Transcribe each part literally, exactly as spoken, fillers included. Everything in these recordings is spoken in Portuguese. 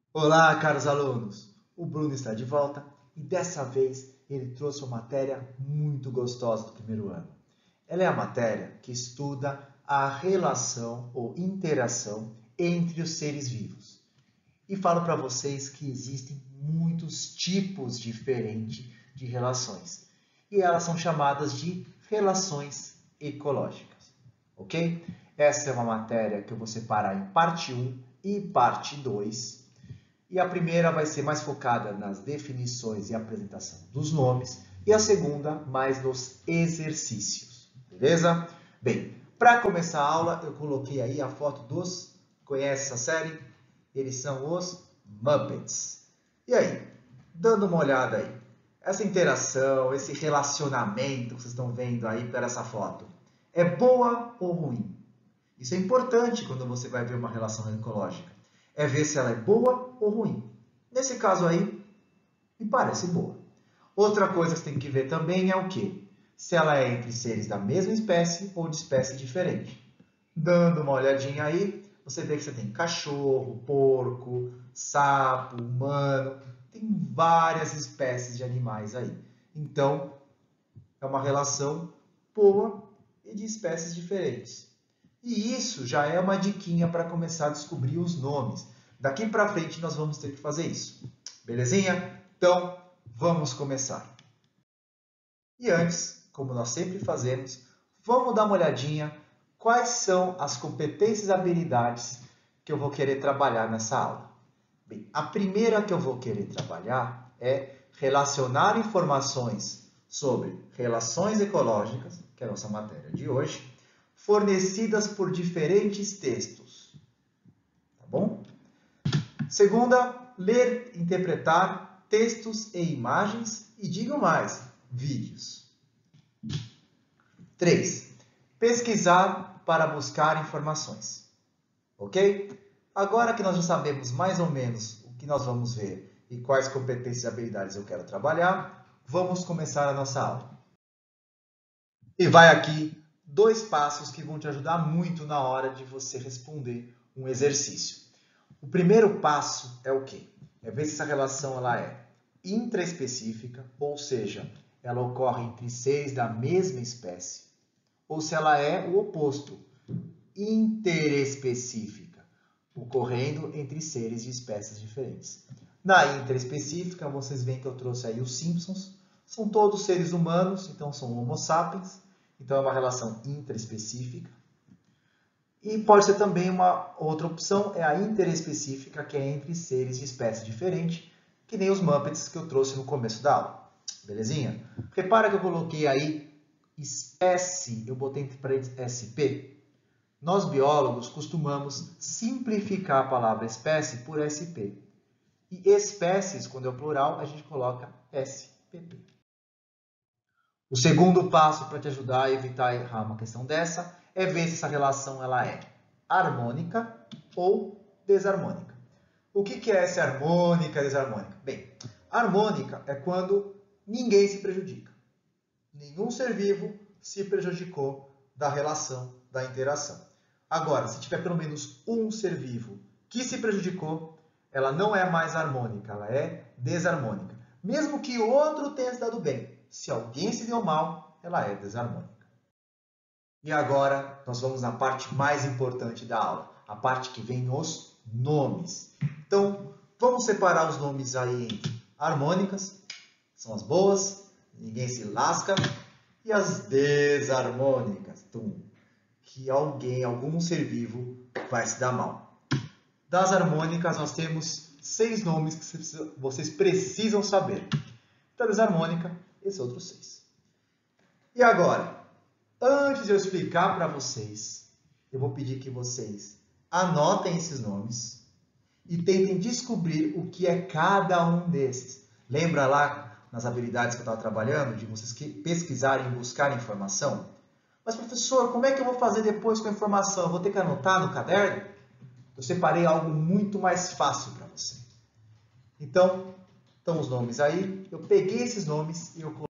Olá, caros alunos! O Bruno está de volta e dessa vez ele trouxe uma matéria muito gostosa do primeiro ano. Ela é a matéria que estuda a relação ou interação entre os seres vivos. E falo para vocês que existem muitos tipos diferentes de relações. E elas são chamadas de relações ecológicas, ok? Essa é uma matéria que eu vou separar em parte um e parte dois. E a primeira vai ser mais focada nas definições e apresentação dos nomes, e a segunda mais nos exercícios, beleza? Bem, para começar a aula, eu coloquei aí a foto dos... Conhece essa série? Eles são os Muppets. E aí, dando uma olhada aí, essa interação, esse relacionamento que vocês estão vendo aí por essa foto, é boa ou ruim? Isso é importante quando você vai ver uma relação ecológica. É ver se ela é boa ou ruim. Nesse caso aí, me parece boa. Outra coisa que você tem que ver também é o quê? Se ela é entre seres da mesma espécie ou de espécie diferente. Dando uma olhadinha aí, você vê que você tem cachorro, porco, sapo, humano. Tem várias espécies de animais aí. Então, é uma relação boa e de espécies diferentes. E isso já é uma diquinha para começar a descobrir os nomes. Daqui para frente nós vamos ter que fazer isso. Belezinha? Então, vamos começar. E antes, como nós sempre fazemos, vamos dar uma olhadinha quais são as competências e habilidades que eu vou querer trabalhar nessa aula. Bem, a primeira que eu vou querer trabalhar é relacionar informações sobre relações ecológicas, que é a nossa matéria de hoje, fornecidas por diferentes textos. Tá bom? Segunda, ler e interpretar textos e imagens e, digo mais, vídeos. Três, pesquisar para buscar informações. Ok? Agora que nós já sabemos mais ou menos o que nós vamos ver e quais competências e habilidades eu quero trabalhar, vamos começar a nossa aula. E vai aqui dois passos que vão te ajudar muito na hora de você responder um exercício. O primeiro passo é o quê? É ver se essa relação ela é intraespecífica, ou seja, ela ocorre entre seres da mesma espécie, ou se ela é o oposto, interespecífica, ocorrendo entre seres de espécies diferentes. Na interespecífica, vocês veem que eu trouxe aí os Simpsons, são todos seres humanos, então são Homo sapiens, então é uma relação intraespecífica. E pode ser também uma outra opção, é a interespecífica, que é entre seres de espécie diferente, que nem os Muppets que eu trouxe no começo da aula. Belezinha? Repara que eu coloquei aí espécie, eu botei entre parênteses S P. Nós biólogos costumamos simplificar a palavra espécie por S P. E espécies, quando é o plural, a gente coloca S P P. O segundo passo para te ajudar a evitar errar uma questão dessa é ver se essa relação ela é harmônica ou desarmônica. O que é essa harmônica e desarmônica? Bem, harmônica é quando ninguém se prejudica. Nenhum ser vivo se prejudicou da relação, da interação. Agora, se tiver pelo menos um ser vivo que se prejudicou, ela não é mais harmônica, ela é desarmônica. Mesmo que outro tenha se dado bem, se alguém se deu mal, ela é desarmônica. E agora nós vamos na parte mais importante da aula, a parte que vem os nomes. Então, vamos separar os nomes aí entre harmônicas, são as boas, ninguém se lasca, e as desarmônicas, tum, que alguém, algum ser vivo vai se dar mal. Das harmônicas nós temos seis nomes que vocês precisam saber. Da desarmônica, esses outros seis. E agora, antes de eu explicar para vocês, eu vou pedir que vocês anotem esses nomes e tentem descobrir o que é cada um desses. Lembra lá nas habilidades que eu estava trabalhando, de vocês pesquisarem e buscarem informação? Mas, professor, como é que eu vou fazer depois com a informação? Eu vou ter que anotar no caderno? Eu separei algo muito mais fácil para você. Então, estão os nomes aí. Eu peguei esses nomes e eu coloquei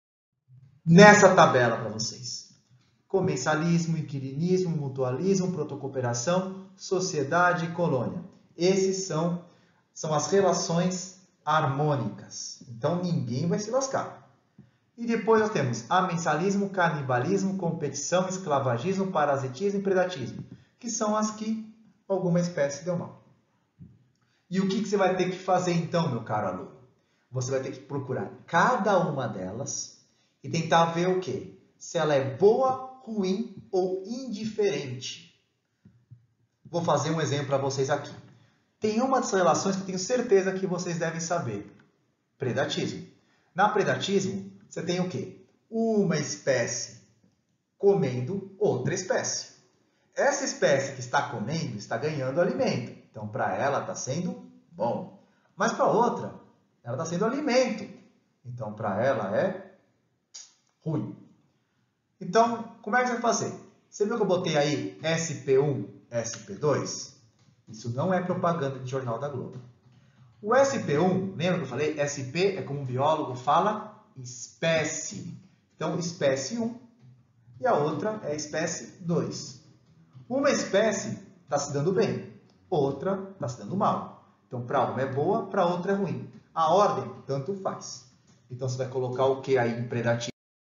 nessa tabela para vocês. Comensalismo, inquilinismo, mutualismo, protocooperação, sociedade e colônia. Esses são São as relações harmônicas. Então, ninguém vai se lascar. E depois nós temos amensalismo, canibalismo, competição, esclavagismo, parasitismo e predatismo, que são as que alguma espécie deu mal. E o que que você vai ter que fazer então, meu caro aluno? Você vai ter que procurar cada uma delas e tentar ver o quê? Se ela é boa, ruim ou indiferente. Vou fazer um exemplo para vocês aqui. Tem uma das relações que eu tenho certeza que vocês devem saber. Predatismo. Na predatismo, você tem o quê? Uma espécie comendo outra espécie. Essa espécie que está comendo está ganhando alimento. Então, para ela está sendo bom. Mas para outra, ela está sendo alimento. Então, para ela é ruim. Então, como é que você vai fazer? Você viu que eu botei aí S P um, S P dois? Isso não é propaganda de Jornal da Globo. O S P um, lembra que eu falei? S P é como um biólogo fala espécie. Então, espécie um e a outra é espécie dois. Uma espécie está se dando bem, outra está se dando mal. Então, para uma é boa, para outra é ruim. A ordem, tanto faz. Então, você vai colocar o que aí em predativo?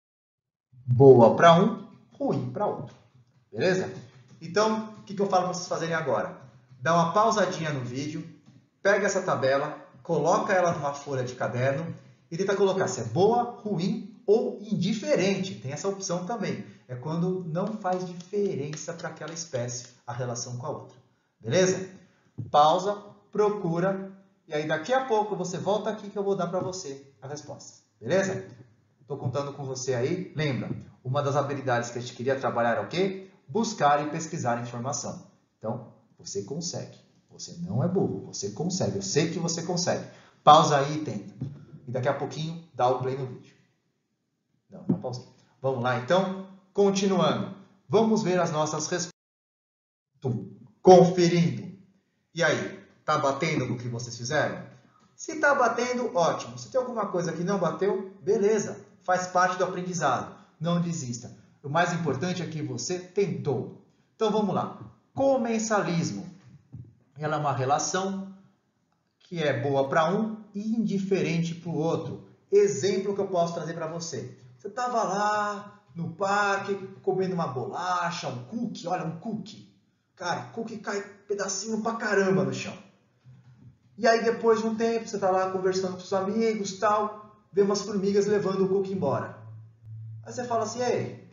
Boa para um, ruim para outro. Beleza? Então, o que, que eu falo para vocês fazerem agora? Dá uma pausadinha no vídeo, pega essa tabela, coloca ela numa folha de caderno e tenta colocar se é boa, ruim ou indiferente. Tem essa opção também. É quando não faz diferença para aquela espécie a relação com a outra. Beleza? Pausa, procura e aí daqui a pouco você volta aqui que eu vou dar para você a resposta. Beleza? Estou contando com você aí. Lembra, uma das habilidades que a gente queria trabalhar é o quê? Buscar e pesquisar informação. Então, você consegue. Você não é burro, você consegue. Eu sei que você consegue. Pausa aí e tenta. E daqui a pouquinho dá o play no vídeo. Não, não pausei. Vamos lá então. Continuando. Vamos ver as nossas respostas. Conferindo. E aí, tá batendo no que vocês fizeram? Se está batendo, ótimo. Se tem alguma coisa que não bateu, beleza. Faz parte do aprendizado. Não desista. O mais importante é que você tentou. Então vamos lá. Comensalismo. Ela é uma relação que é boa para um e indiferente para o outro. Exemplo que eu posso trazer para você. Você estava lá no parque comendo uma bolacha, um cookie. Olha, um cookie. Cara, cookie cai pedacinho pra caramba no chão. E aí, depois de um tempo, você está lá conversando com seus amigos e tal, vê umas formigas levando o cookie embora. Aí você fala assim, ei,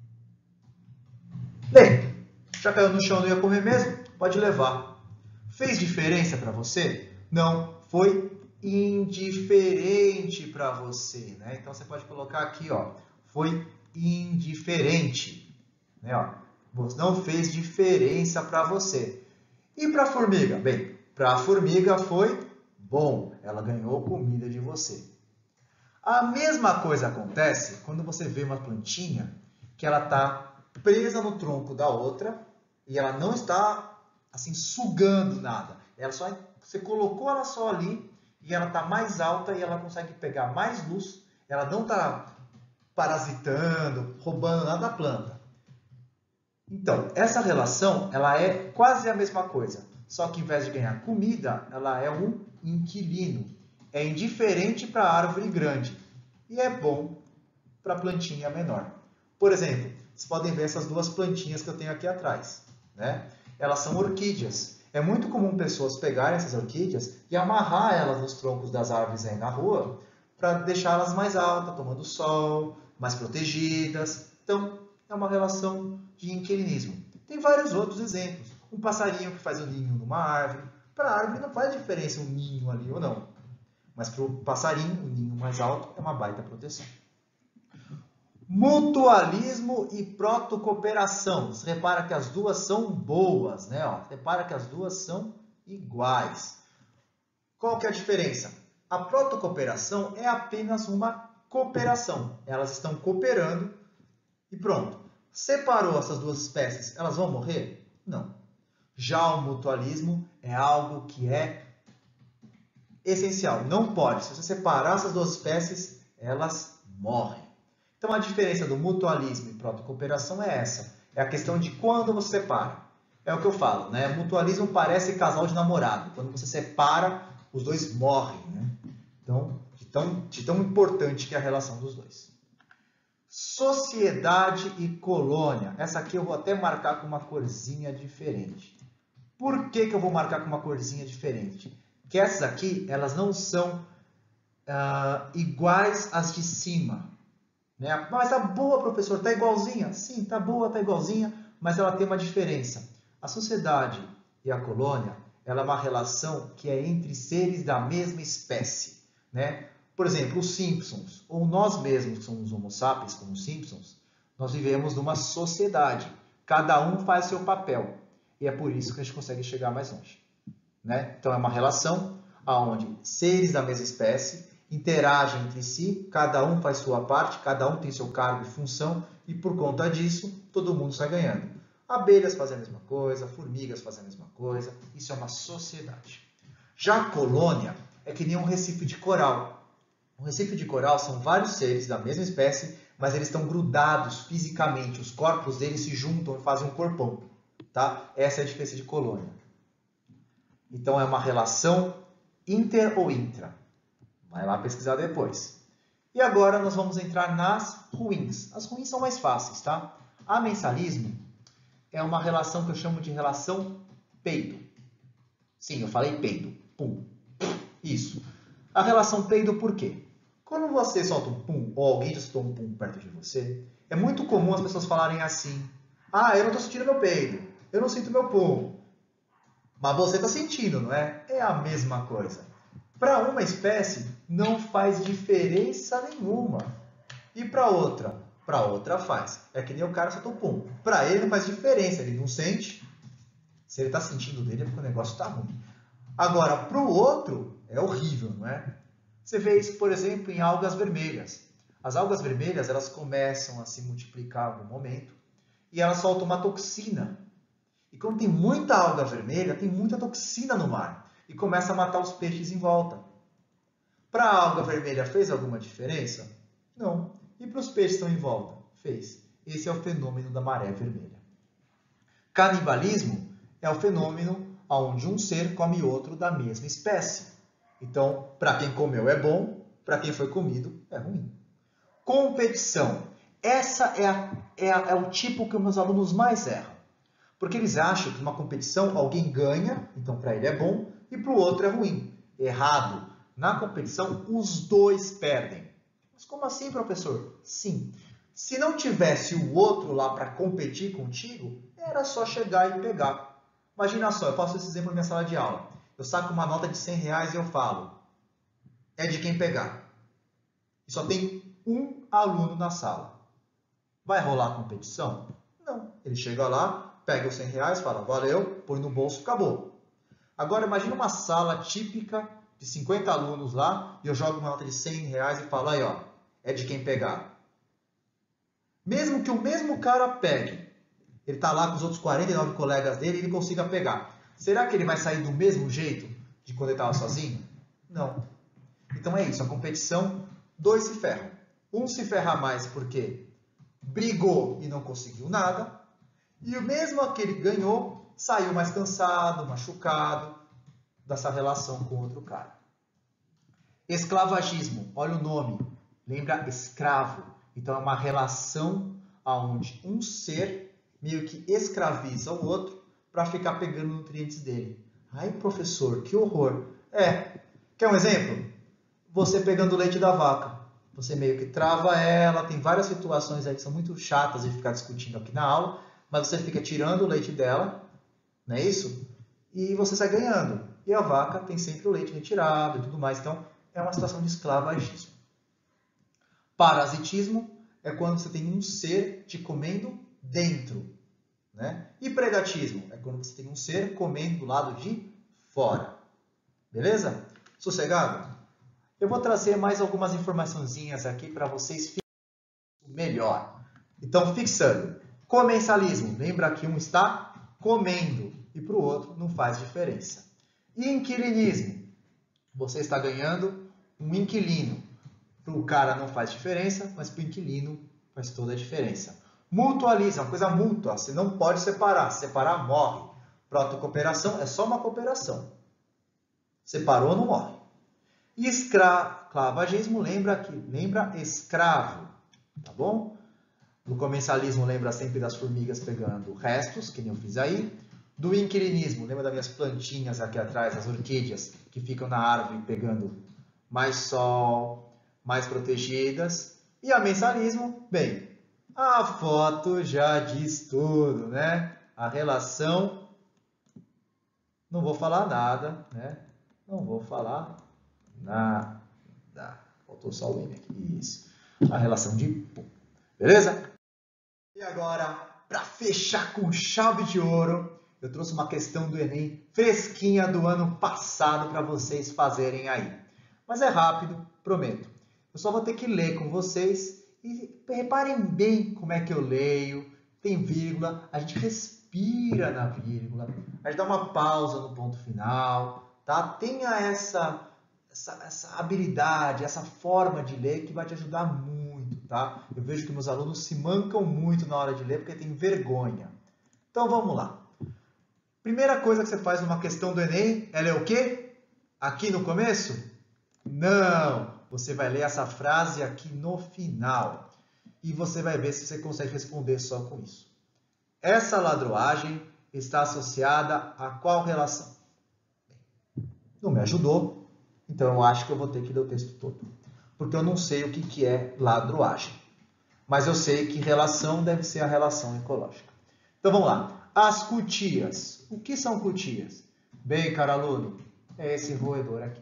Lê, já caiu no chão, não ia comer mesmo? Pode levar. Fez diferença para você? Não, foi indiferente para você, né? Então, você pode colocar aqui, ó, foi indiferente, né? Ó, não fez diferença para você. E para a formiga? Bem, para a formiga foi bom, ela ganhou comida de você. A mesma coisa acontece quando você vê uma plantinha que ela está presa no tronco da outra e ela não está assim sugando nada. Ela só, você colocou ela só ali e ela está mais alta e ela consegue pegar mais luz. Ela não está parasitando, roubando nada da planta. Então, essa relação ela é quase a mesma coisa. Só que, ao invés de ganhar comida, ela é um inquilino. É indiferente para a árvore grande e é bom para a plantinha menor. Por exemplo, vocês podem ver essas duas plantinhas que eu tenho aqui atrás, né? Elas são orquídeas. É muito comum pessoas pegarem essas orquídeas e amarrar elas nos troncos das árvores aí na rua para deixá-las mais altas, tomando sol, mais protegidas. Então, é uma relação de inquilinismo. Tem vários outros exemplos. Um passarinho que faz um ninho numa árvore. Para a árvore não faz diferença um ninho ali ou não. Mas para o passarinho, um ninho mais alto é uma baita proteção. Mutualismo e protocooperação. Você repara que as duas são boas, né? Ó, repara que as duas são iguais. Qual que é a diferença? A protocooperação é apenas uma cooperação. Elas estão cooperando e pronto. Separou essas duas espécies, elas vão morrer? Não. Já o mutualismo é algo que é essencial. Não pode. Se você separar essas duas espécies, elas morrem. Então, a diferença do mutualismo e protocooperação é essa. É a questão de quando você separa. É o que eu falo, né? Mutualismo parece casal de namorado. Quando você separa os dois morrem, né? Então, de tão, de tão importante que é a relação dos dois. Sociedade e colônia. Essa aqui eu vou até marcar com uma corzinha diferente. Por que que eu vou marcar com uma corzinha diferente? Porque essas aqui, elas não são uh, iguais às de cima. Né? Mas tá boa, professor, tá igualzinha. Sim, tá boa, tá igualzinha, mas ela tem uma diferença. A sociedade e a colônia, ela é uma relação que é entre seres da mesma espécie, né? Por exemplo, os Simpsons, ou nós mesmos que somos homo sapiens, como os Simpsons, nós vivemos numa sociedade. Cada um faz seu papel. E é por isso que a gente consegue chegar mais longe, né? Então é uma relação onde seres da mesma espécie interagem entre si, cada um faz sua parte, cada um tem seu cargo e função, e por conta disso, todo mundo está ganhando. Abelhas fazem a mesma coisa, formigas fazem a mesma coisa, isso é uma sociedade. Já a colônia é que nem um recife de coral. Um recife de coral são vários seres da mesma espécie, mas eles estão grudados fisicamente, os corpos deles se juntam e fazem um corpão. Tá? Essa é a diferença de colônia. Então é uma relação inter ou intra. Vai lá pesquisar depois. E agora nós vamos entrar nas ruins. As ruins são mais fáceis, tá? Amensalismo é uma relação que eu chamo de relação peido. Sim, eu falei peido. Pum. Isso. A relação peido por quê? Quando você solta um pum, ou alguém já soltou um pum perto de você, é muito comum as pessoas falarem assim: ah, eu não estou sentindo meu peido, eu não sinto meu pum. Mas você está sentindo, não é? É a mesma coisa. Para uma espécie, não faz diferença nenhuma. E para outra? Para outra faz. É que nem o cara soltou pum. Para ele não faz diferença, ele não sente. Se ele está sentindo dele é porque o negócio está ruim. Agora, para o outro, é horrível, não é? Você vê isso, por exemplo, em algas vermelhas. As algas vermelhas, elas começam a se multiplicar em algum momento e elas soltam uma toxina. E quando tem muita alga vermelha, tem muita toxina no mar e começa a matar os peixes em volta. Para a alga vermelha fez alguma diferença? Não. E para os peixes que estão em volta? Fez. Esse é o fenômeno da maré vermelha. Canibalismo é o fenômeno onde um ser come outro da mesma espécie. Então, para quem comeu é bom, para quem foi comido é ruim. Competição. Essa é, a, é, a, é o tipo que meus alunos mais erram. Porque eles acham que numa competição alguém ganha, então para ele é bom, e para o outro é ruim. Errado. Na competição, os dois perdem. Mas como assim, professor? Sim. Se não tivesse o outro lá para competir contigo, era só chegar e pegar. Imagina só, eu faço esse exemplo na minha sala de aula. Eu saco uma nota de cem reais e eu falo: é de quem pegar. E só tem um aluno na sala. Vai rolar competição? Não. Ele chega lá, pega os cem reais, fala: valeu, põe no bolso, acabou. Agora imagina uma sala típica de cinquenta alunos lá e eu jogo uma nota de cem reais e falo: aí ó, é de quem pegar. Mesmo que o mesmo cara pegue, ele está lá com os outros quarenta e nove colegas dele e ele consiga pegar. Será que ele vai sair do mesmo jeito de quando ele estava sozinho? Não. Então é isso, a competição, dois se ferram. Um se ferra mais porque brigou e não conseguiu nada, e o mesmo aquele que ganhou saiu mais cansado, machucado dessa relação com outro cara. Esclavagismo, olha o nome, lembra escravo. Então é uma relação onde um ser meio que escraviza o outro para ficar pegando nutrientes dele. Ai, professor, que horror. É, quer um exemplo? Você pegando o leite da vaca. Você meio que trava ela, tem várias situações aí que são muito chatas de ficar discutindo aqui na aula, mas você fica tirando o leite dela, não é isso? E você sai ganhando. E a vaca tem sempre o leite retirado e tudo mais. Então, é uma situação de esclavagismo. Parasitismo é quando você tem um ser te comendo dentro. Né? E predatismo é quando você tem um ser comendo do lado de fora. Beleza? Sossegado? Eu vou trazer mais algumas informaçõezinhas aqui para vocês ficarem melhor. Então, fixando. Comensalismo. Lembra que um está comendo e para o outro não faz diferença. Inquilinismo. Você está ganhando um inquilino. Para o cara não faz diferença, mas para o inquilino faz toda a diferença. Mutualismo, uma coisa mútua, você não pode separar. Se separar, morre. Protocooperação é só uma cooperação. Separou, não morre. E escravagismo lembra que lembra escravo, tá bom? No comensalismo lembra sempre das formigas pegando restos, que nem eu fiz aí. Do inquilinismo, lembra das minhas plantinhas aqui atrás, as orquídeas, que ficam na árvore pegando mais sol, mais protegidas. E a mensalismo, bem, a foto já diz tudo, né? A relação, não vou falar nada, né? Não vou falar nada. Faltou só o N aqui, isso. A relação de pum. Beleza? E agora, para fechar com chave de ouro, eu trouxe uma questão do Enem fresquinha do ano passado para vocês fazerem aí. Mas é rápido, prometo. Eu só vou ter que ler com vocês e reparem bem como é que eu leio. Tem vírgula, a gente respira na vírgula, a gente dá uma pausa no ponto final, tá? Tenha essa, essa, essa habilidade, essa forma de ler que vai te ajudar muito, tá? Eu vejo que meus alunos se mancam muito na hora de ler porque tem vergonha. Então vamos lá. Primeira coisa que você faz numa questão do Enem, ela é o quê? Aqui no começo? Não! Você vai ler essa frase aqui no final. E você vai ver se você consegue responder só com isso. Essa ladroagem está associada a qual relação? Não me ajudou, então eu acho que eu vou ter que ler o texto todo. Porque eu não sei o que é ladroagem. Mas eu sei que relação deve ser a relação ecológica. Então vamos lá. As cutias. O que são cutias? Bem, caro aluno, é esse roedor aqui.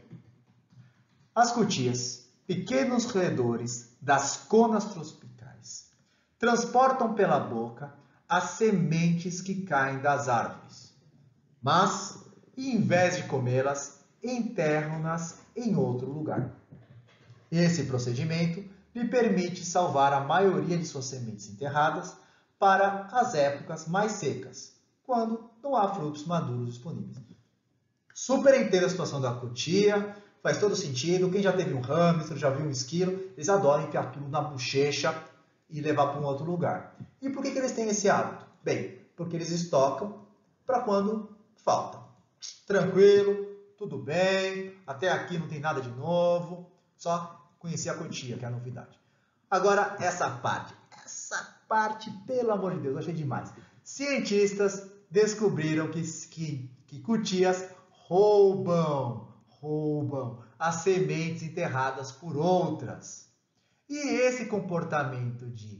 As cutias, pequenos roedores das conas tropicais, transportam pela boca as sementes que caem das árvores. Mas, em vez de comê-las, enterram-nas em outro lugar. Esse procedimento lhe permite salvar a maioria de suas sementes enterradas para as épocas mais secas, quando não há frutos maduros disponíveis. Super entendo a situação da cutia, faz todo sentido. Quem já teve um hamster, já viu um esquilo, eles adoram enfiar tudo na bochecha e levar para um outro lugar. E por que, que eles têm esse hábito? Bem, porque eles estocam para quando falta. Tranquilo, tudo bem, até aqui não tem nada de novo, só conhecer a cutia, que é a novidade. Agora, essa parte, essa parte, pelo amor de Deus, eu achei demais. Cientistas descobriram que, que, que cutias roubam, roubam as sementes enterradas por outras. E esse comportamento de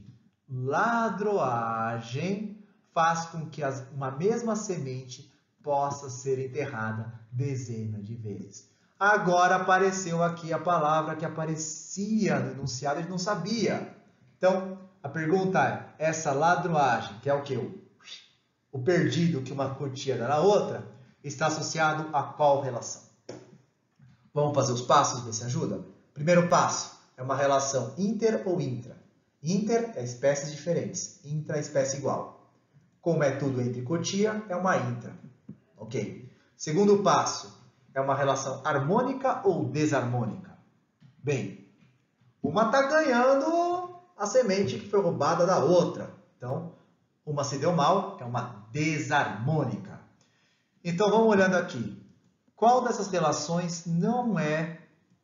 ladroagem faz com que as, uma mesma semente possa ser enterrada dezenas de vezes. Agora apareceu aqui a palavra que aparecia no enunciado e a gente não sabia. Então, a pergunta é, essa ladroagem, que é o que? O, o perdido que uma cutia dá na outra, está associado a qual relação? Vamos fazer os passos, ver se ajuda? Primeiro passo é uma relação inter ou intra. Inter é espécies diferentes, intra é espécie igual. Como é tudo entre cotia, é uma intra. Ok. Segundo passo, é uma relação harmônica ou desarmônica? Bem, uma está ganhando a semente que foi roubada da outra. Então, uma se deu mal, é uma desarmônica. Então, vamos olhando aqui. Qual dessas relações não é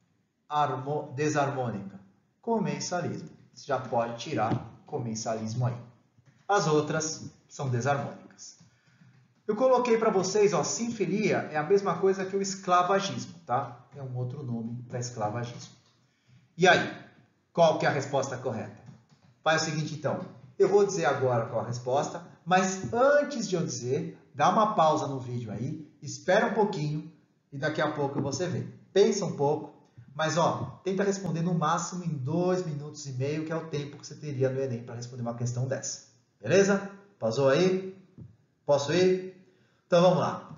desarmônica? Comensalismo. Você já pode tirar comensalismo aí. As outras são desarmônicas. Eu coloquei para vocês, ó, sinfilia é a mesma coisa que o esclavagismo, tá? É um outro nome para esclavagismo. E aí, qual que é a resposta correta? Faz o seguinte, então. Eu vou dizer agora qual a resposta, mas antes de eu dizer, dá uma pausa no vídeo aí, espera um pouquinho e daqui a pouco você vê. Pensa um pouco, mas ó, tenta responder no máximo em dois minutos e meio, que é o tempo que você teria no Enem para responder uma questão dessa. Beleza? Pausou aí? Posso ir? Então vamos lá.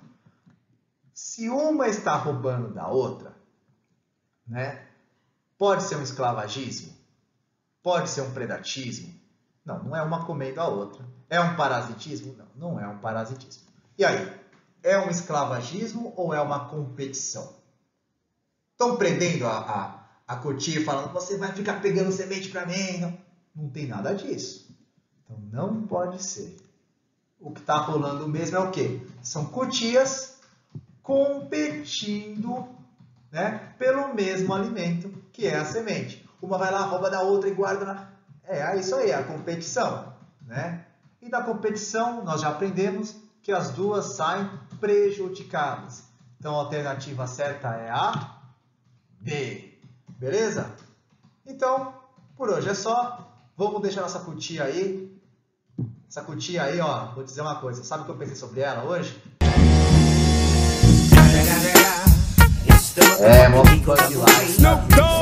Se uma está roubando da outra, né? Pode ser um esclavagismo? Pode ser um predatismo? Não, não é uma comendo a outra. É um parasitismo? Não, não é um parasitismo. E aí? É um esclavagismo ou é uma competição? Estão prendendo a, a, a cutia falando, você vai ficar pegando semente para mim? Não, não tem nada disso. Então não pode ser. O que está rolando mesmo é o quê? São cutias competindo, né, pelo mesmo alimento que é a semente. Uma vai lá, rouba da outra e guarda na... É, é isso aí, é a competição, né? E da competição nós já aprendemos que as duas saem prejudicadas. Então a alternativa certa é a B. Beleza? Então, por hoje é só. Vamos deixar nossa cutia aí. Essa cutia aí, ó, vou dizer uma coisa. Sabe o que eu pensei sobre ela hoje? É, uma de lá.